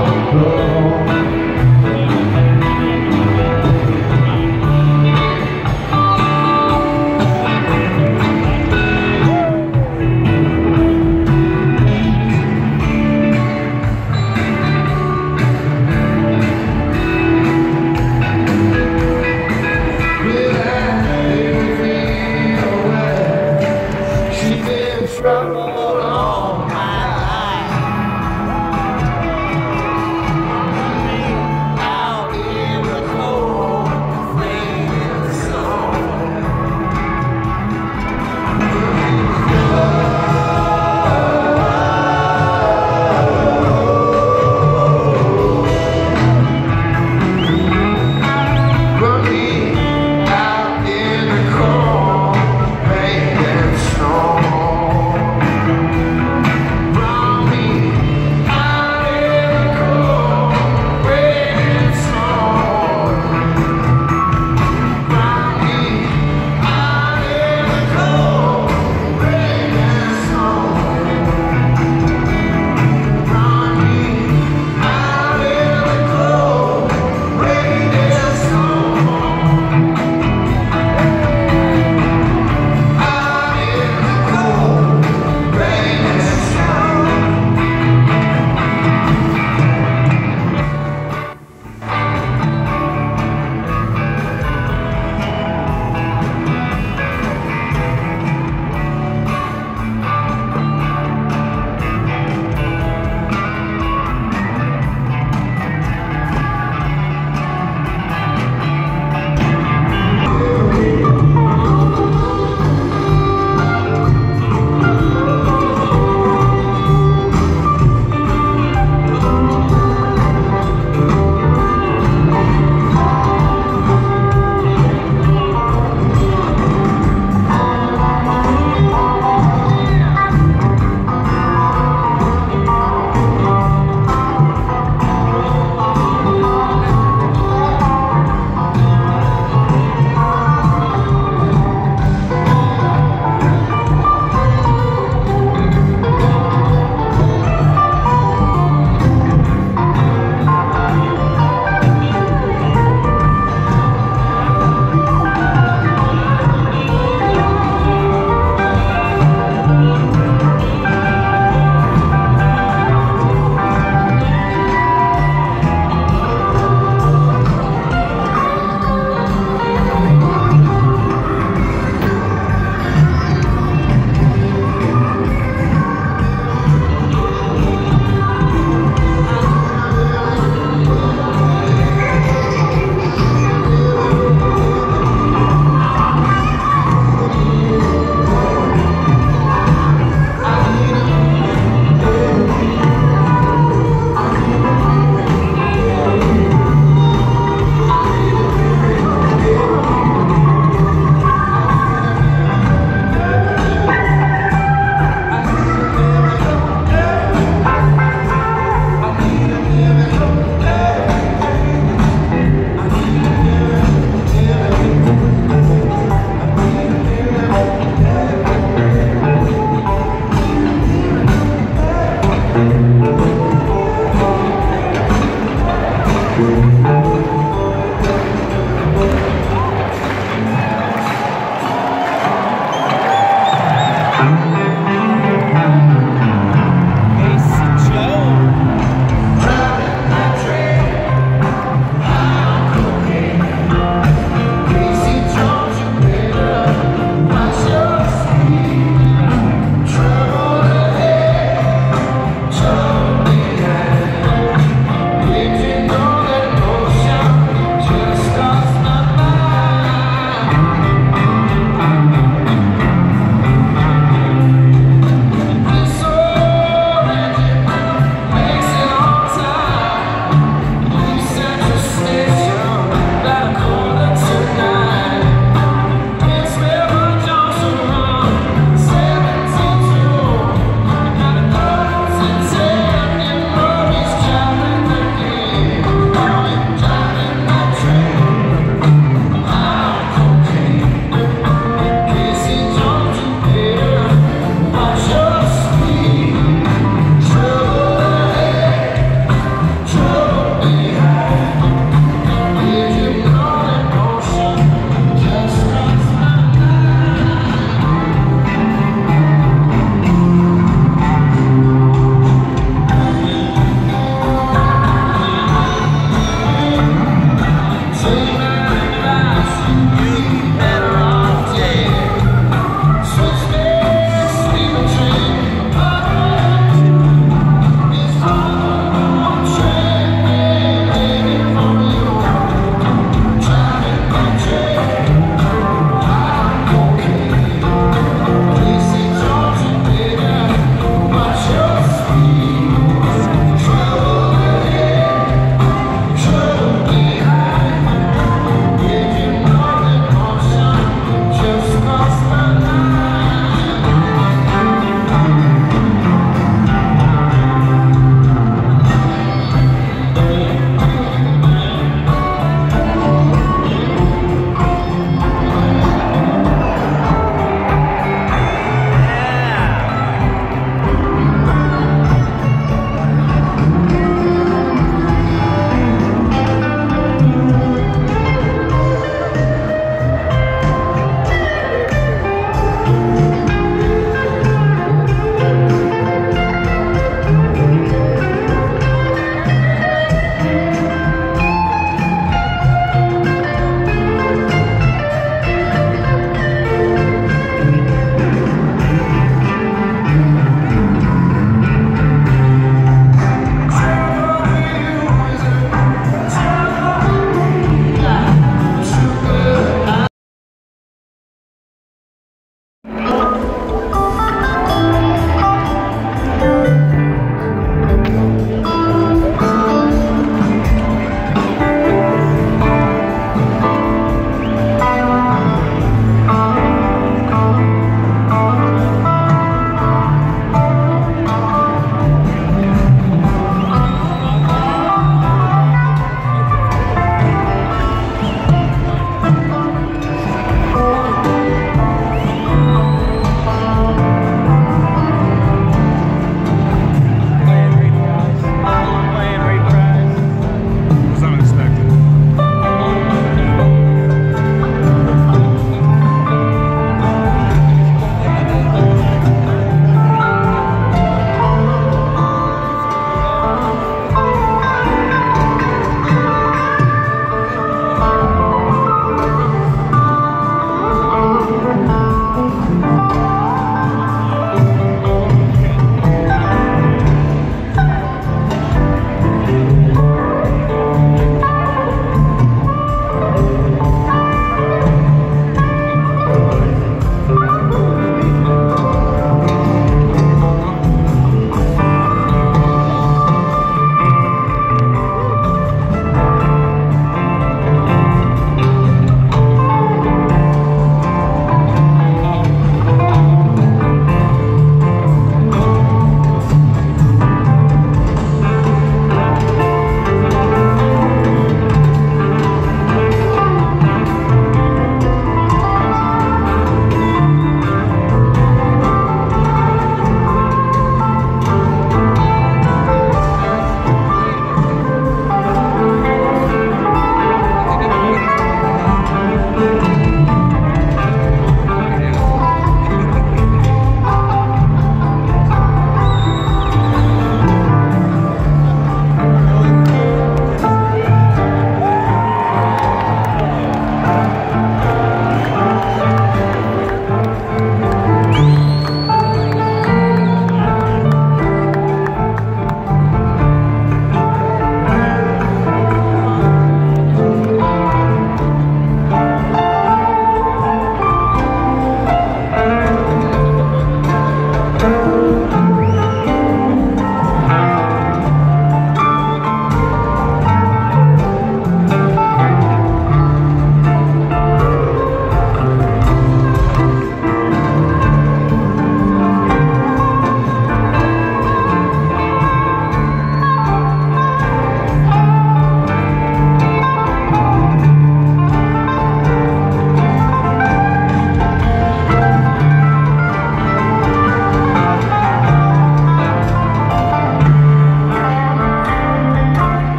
Trouble all my life.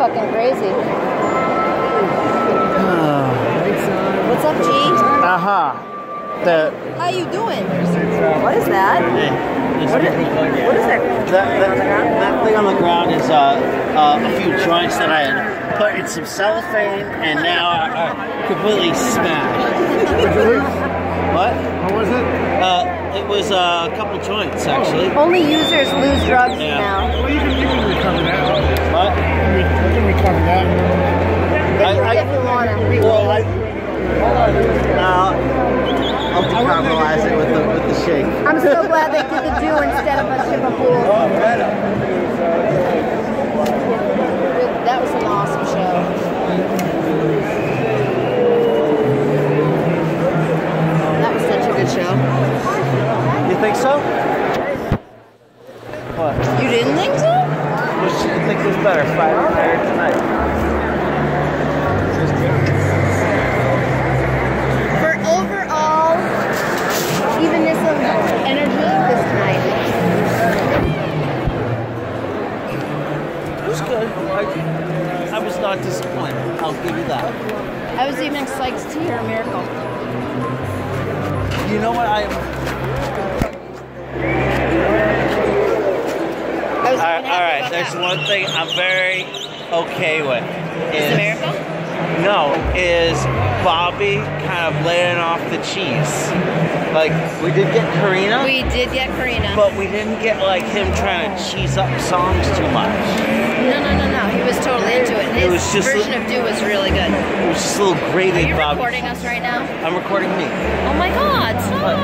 fucking crazy. What's up, G? How you doing? What is that? What is that? That thing on the ground is a few joints that I had put in some cellophane and now are completely smashed. What? What was it? It was a couple joints, actually. Only users lose drugs now. Well, you can recover that. What? You can recover that. If you want to. I'll decarbonize it with the shake. I'm so glad they did the do instead of a stripper pool. That was an awesome show. That was such a good show. You think so? What? You didn't think so? Which do you think was better, Friday night or tonight? For overall evenness of energy, this tonight. It was good. I was not disappointed. I'll give you that. I was even psyched to hear a miracle. You know what? Alright, there's one thing I'm very okay with. Is the miracle? No, is Bobby kind of laying off the cheese. Like, we did get Karina. We did get Karina. But we didn't get, like, him trying to cheese up songs too much. No. He was totally into it. His version of Do was really good. It was just a little gravy. Are you recording us right now? I'm recording me. Oh my God, stop.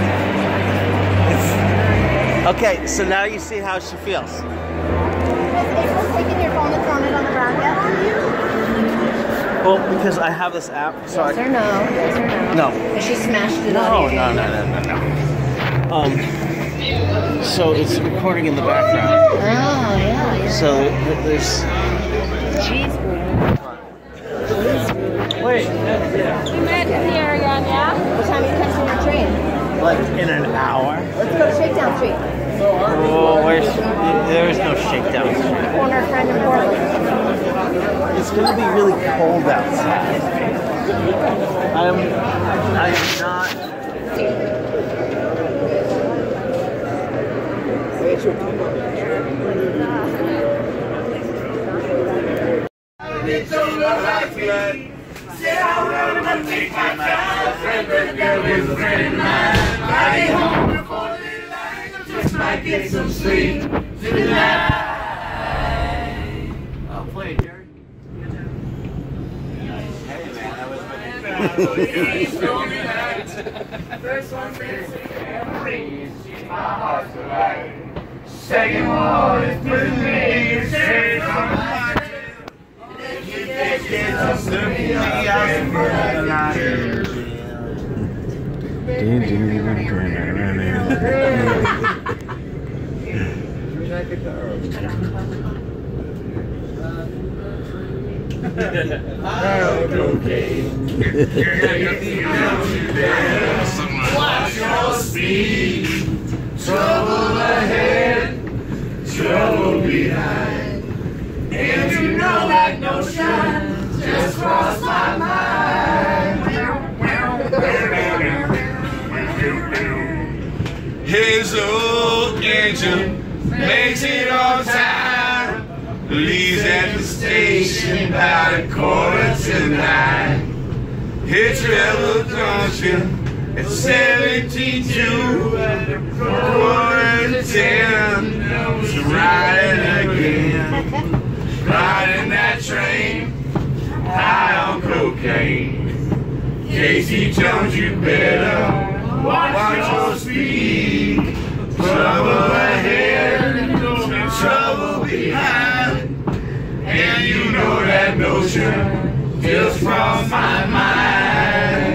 Okay, so now you see how she feels. Has April taken your phone and thrown it on the ground yet? Well, because I have this app, so Yes or no? Yes or no? No. Because she smashed it No. on So it's recording in the background. Oh, yeah. So there's... Cheese. Wait. You met here again, yeah? What time are you catching your train? Like in an hour. Let's go to Shakedown Street. Oh, there is no Shakedown Street. Corner friend in Portland. It's going to be really cold outside. I'm not... Said I will not take my time. Friend, the girl is a friend of mine. I'll be home before the light. Just might get some sleep tonight. I'll play it, Jared. Hey, man, that was First one is memories. My heart's alive. Second one is putting me in shade from my watch your speed. Trouble ahead, trouble behind. And you know that notion just crossed my mind. His old engine makes it on time. Leaves at the station about 8:45. Hits Rebel Junction at 72. 9:45 to riding again. Riding that train, high on cocaine. Casey Jones, you better watch your speed. Trouble ahead, trouble behind. And you know that notion just crossed my mind.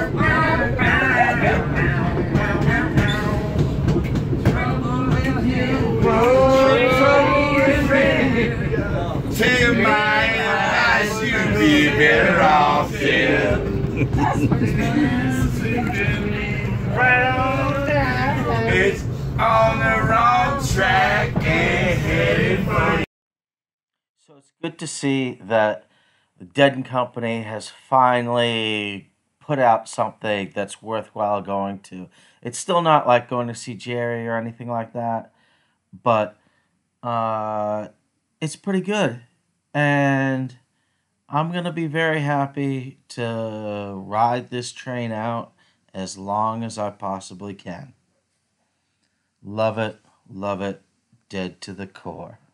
Take my advice, you'd be better off dead. It's on the wrong track and headed for you. So it's good to see that the Dead and Company has finally put out something that's worthwhile going to. It's still not like going to see Jerry or anything like that, but it's pretty good. And I'm going to be very happy to ride this train out as long as I possibly can. Love it, Dead to the core.